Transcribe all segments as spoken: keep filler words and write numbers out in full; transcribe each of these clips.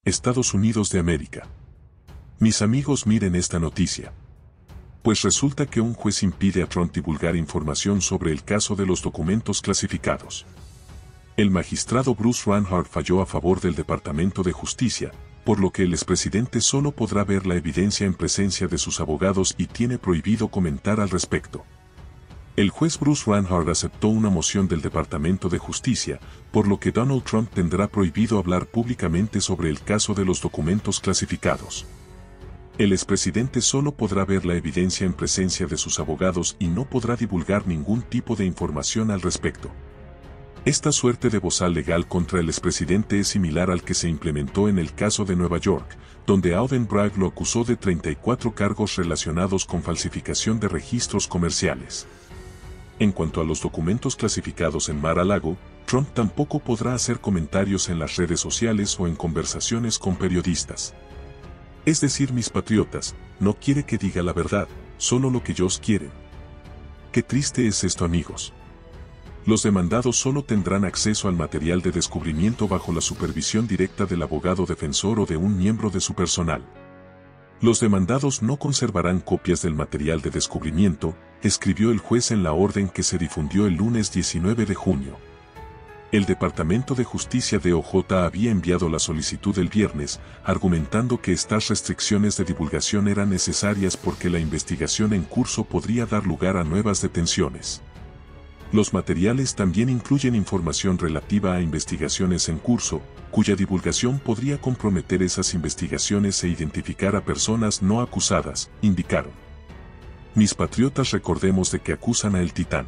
Estados Unidos de América. Mis amigos, miren esta noticia. Pues resulta que un juez impide a Trump divulgar información sobre el caso de los documentos clasificados. El magistrado Bruce Reinhart falló a favor del Departamento de Justicia, por lo que el expresidente solo podrá ver la evidencia en presencia de sus abogados y tiene prohibido comentar al respecto. El juez Bruce Reinhart aceptó una moción del Departamento de Justicia, por lo que Donald Trump tendrá prohibido hablar públicamente sobre el caso de los documentos clasificados. El expresidente solo podrá ver la evidencia en presencia de sus abogados y no podrá divulgar ningún tipo de información al respecto. Esta suerte de bozal legal contra el expresidente es similar al que se implementó en el caso de Nueva York, donde Alvin Bragg lo acusó de treinta y cuatro cargos relacionados con falsificación de registros comerciales. En cuanto a los documentos clasificados en Mar-a-Lago, Trump tampoco podrá hacer comentarios en las redes sociales o en conversaciones con periodistas. Es decir, mis patriotas, no quiere que diga la verdad, solo lo que ellos quieren. Qué triste es esto, amigos. Los demandados solo tendrán acceso al material de descubrimiento bajo la supervisión directa del abogado defensor o de un miembro de su personal. Los demandados no conservarán copias del material de descubrimiento, escribió el juez en la orden que se difundió el lunes diecinueve de junio. El Departamento de Justicia de O J había enviado la solicitud el viernes, argumentando que estas restricciones de divulgación eran necesarias porque la investigación en curso podría dar lugar a nuevas detenciones. Los materiales también incluyen información relativa a investigaciones en curso, cuya divulgación podría comprometer esas investigaciones e identificar a personas no acusadas, indicaron. Mis patriotas, recordemos de que acusan a El Titán.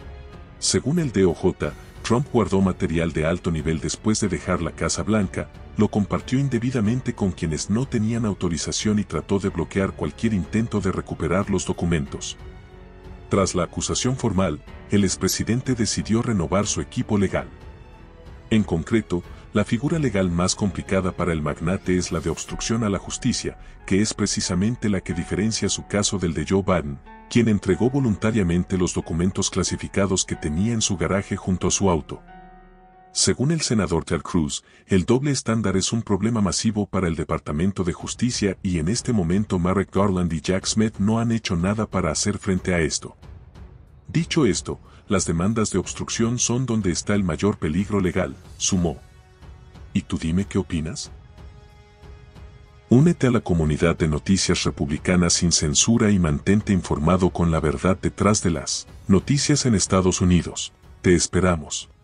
Según el D O J, Trump guardó material de alto nivel después de dejar la Casa Blanca, lo compartió indebidamente con quienes no tenían autorización y trató de bloquear cualquier intento de recuperar los documentos. Tras la acusación formal, el expresidente decidió renovar su equipo legal. En concreto, la figura legal más complicada para el magnate es la de obstrucción a la justicia, que es precisamente la que diferencia su caso del de Joe Biden, quien entregó voluntariamente los documentos clasificados que tenía en su garaje junto a su auto. Según el senador Ted Cruz, el doble estándar es un problema masivo para el Departamento de Justicia y en este momento Merrick Garland y Jack Smith no han hecho nada para hacer frente a esto. Dicho esto, las demandas de obstrucción son donde está el mayor peligro legal, sumó. ¿Y tú dime qué opinas? Únete a la comunidad de Noticias Republicanas sin censura y mantente informado con la verdad detrás de las noticias en Estados Unidos. Te esperamos.